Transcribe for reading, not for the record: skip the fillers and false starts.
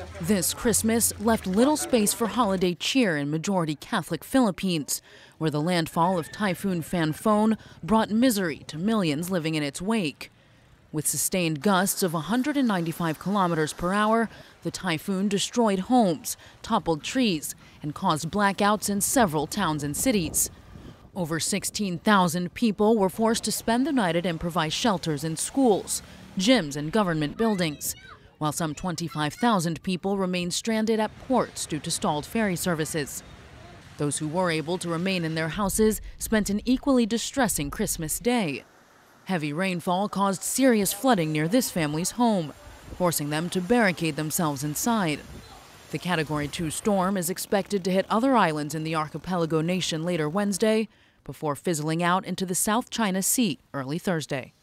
This Christmas left little space for holiday cheer in majority Catholic Philippines, where the landfall of Typhoon Phanphone brought misery to millions living in its wake. With sustained gusts of 195 kilometers per hour, the typhoon destroyed homes, toppled trees, and caused blackouts in several towns and cities. Over 16,000 people were forced to spend the night at improvised shelters in schools, gyms, and government buildings, while some 25,000 people remain stranded at ports due to stalled ferry services. Those who were able to remain in their houses spent an equally distressing Christmas Day. Heavy rainfall caused serious flooding near this family's home, forcing them to barricade themselves inside. The Category 2 storm is expected to hit other islands in the archipelago nation later Wednesday, before fizzling out into the South China Sea early Thursday.